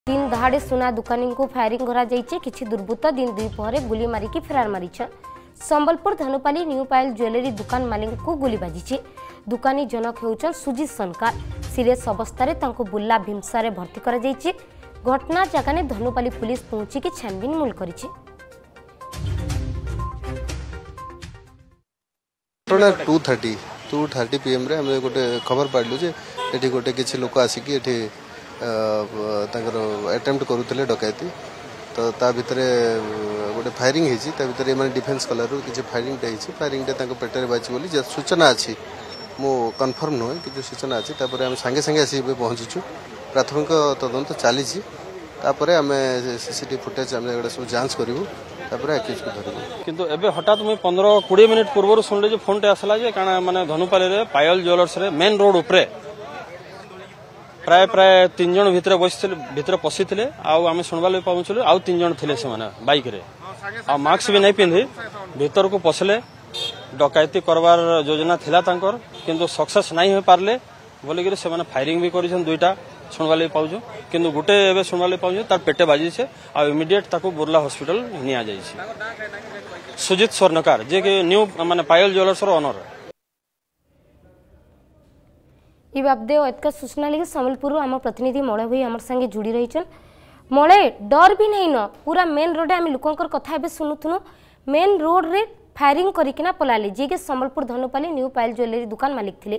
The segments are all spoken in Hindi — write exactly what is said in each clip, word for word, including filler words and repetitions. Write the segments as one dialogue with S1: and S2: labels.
S1: दिन दहाड़े सुना दुकानी को फायरिंग करा जाइए किछि दुर्बृत्त दिन दुई पहरे गुली मारिकी फेरार मारिछन। संबलपुर धनुपाली न्यू पायल ज्वेलरी दुकान मालिक को गुली बाजी। दुकानी जनक होउछन सुजीत सनकार। सीरियस अवस्था रे तांको बुल्ला भीमसा रे भर्ती करा जाइए। घटना जगह ने धनुपाली पुलिस पहुंची की छानबीन मूल करिछि।
S2: Two thirty two thirty PM रे हमें गोटे खबर पाइलु जे एठी गोटे किछि लोक आसिकी एठी अटेम्प्ट करुले डकैती तो ता भितरे गोटे फायरिंग होती ता भितरे माने डिफेन्स कलर किसी फायरिंग फायरिंग पेटर बाजी बोली सूचना अच्छी मो कन्फर्म नुहे कि सूचना अच्छी आम सांगे सांगे आसी पहुँचीचु प्राथमिक तदंत चली आम सीसीटीवी फुटेज आम सब जांच करूँ किंतु एबे हठात मुझे पंद्रह कोड़े मिनिट पूर्व शुणिले जो फोन टे आसला जे काना माने धनुपाली पायल ज्वेलर्स रे मेन रोड उपरे प्राय प्राय तीन जन भितर बस भितर पशि आम शुणवा पहुँचलु आउ तीन जन थे से बाइक रे आ मास्क भी नहीं पिंधि भीतर को पशले डकैती करवार योजना थिला तांकर किंतु सक्सेस नहीं हो पारले बोलिक से फायरिंग भी कर दुईटा शुणवा पाऊँ किंतु गोटे एवं शुणवा पाऊँ तार पेटे बाजी से आ इमिडिएट ताको बुर्ला हॉस्पिटल निया जाइए। सुजीत स्वर्णकार जे कि न्यू माने पायल ज्वेलर्स ओनर
S1: ये बाबदे एतका सूचना लगे संबलपुर आम प्रतिनिधि मलय भाई आम संगे जुड़ी रही मलय डर भी नहीं न पूरा मेन रोड आम लोकंर कथा एबे सुनुथुनु मेन रोड रे फायरिंग करिकिना पलाले जे के संबलपुर धनुपाली न्यू पायल ज्वेलरी दुकान मालिक थिले।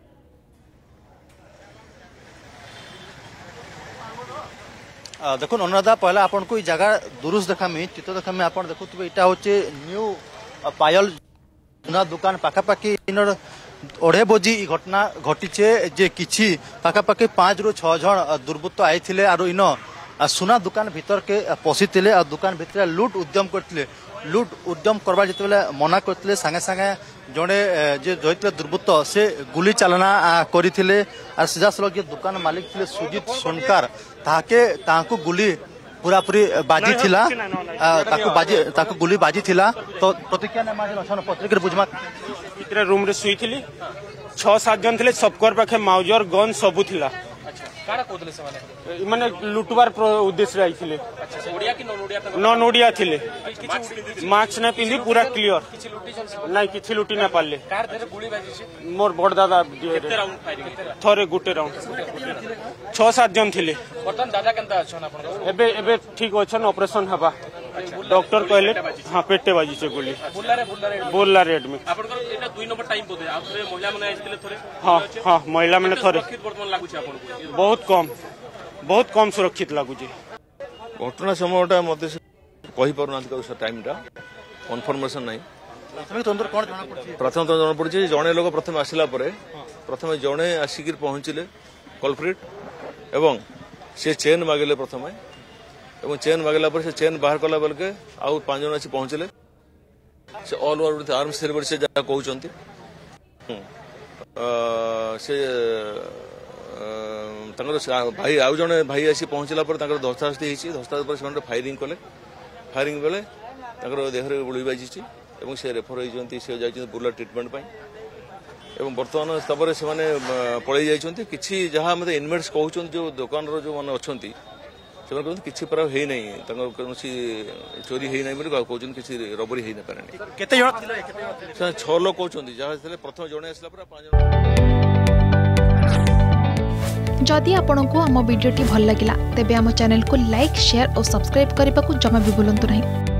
S3: देखो अनुराधा पहला आपन को जगह दुरुस्त देखा मी चित्र देखा मी आपन देखुतबे इटा होचे न्यू पायल दुकान पाखापाखि इनर ओढ़े बजी घटना घटीचे जे किछि पाखापाखि पांच रु छह जन दुर्बृत्त आईथिले आरो इन सुना दुकान भीतर के पशिथिले आ दुकान भीतर लूट उद्यम करथिले लूट उद्यम करबा जतबेले मना करथिले संगे संगे जड़े जे जइतले दुर्बृत्त से गुली चालना करथिले आ सीधा सलग जे दुकान मालिक थिले सुजीत सोनकार ताके ताको गुली पूरा पूरी बाजी थिला ताको बाजी ताको गुली बाजी थिला तो प्रतिक्रिया ने माजे अछन पत्रिका बुझमा
S4: कितरे रूम रे सुई थिली छह सात जन थिले सबकर पाखे माउजर गन सबु थिला।
S5: अच्छा कारा कोदले से माने
S4: माने लुटवार उद्देश्य रे आइथिले।
S5: अच्छा ओडिया की नॉन ओडिया
S4: नॉन ओडिया थिले मास्क ने पिंदी पूरा क्लियर
S5: किछि लुटी जन
S4: नहीं किछि लुटी ना पाले
S5: कार देरे गोली बाजी से
S4: मोर बड़ दादा
S5: केते राउंड फायरिंग
S4: थरे गुटे राउंड छह सात जन थिले।
S5: बर्तन दादा केनता अछन आपन
S4: एबे एबे ठीक अछन ऑपरेशन हबा डॉक्टर कहले हां पेटे बाजी से गोली
S5: बुल्ला रे बुल्ला रे
S4: बुल्ला रेड में
S5: आपन को एटा दुई नंबर टाइम बोदे आ थरे महिला माने आइथिले थरे हां
S4: हां महिला माने थरे
S5: सुरक्षित वर्तमान लागु छै आपन
S4: बहुत कम बहुत कम सुरक्षित लागु छै।
S6: घटना समयटा मते कहि परना टाइमटा कन्फर्मेशन नहीं
S3: प्राथमिक तंत्र कोन जाना पड़छि
S6: प्रथम तो जाना पड़छि जणे लोग प्रथम आसिला परे प्रथम जणे आसिक पहुंचले कल्प्रिट एवं से चेन मागले प्रथम एवं चेन मागला पर से चेन बाहर कला बेल के आउ पांच जन आसी पहुंचले से all over with arms ceremony से जा कहउचंती से तंगर भाई आउ जने भाई आसी पहुंचला पर तंगर धस्ताधस्ती होइछि धस्ताधस्ती पर से फायरिंग कले फायरिंग बेले तंगर देहरे गुली बाजिछि एवं से रेफर होइजंती से जाइछन बुर्ला ट्रीटमेंट पई एवं वर्तमान तबरे से माने पळै जाइछंती किछि जहा मते इनमेट्स कहउछन जो दुकान रो जो माने अछंती से किछि पर हे नै तंगर कोनसी चोरी हे नै बोली कहउछन किछि रबरी हे नै पारनी
S3: केते जण थिले केते जण थिले
S6: छह लोग कहउछंती जहा थिले प्रथम जणे आसला पर पांच जण।
S7: जदि आपंक आम भिडी भल लगा तेब आम चैनल को लाइक शेयर और सब्सक्राइब करने को जमा भी भूलु नहीं।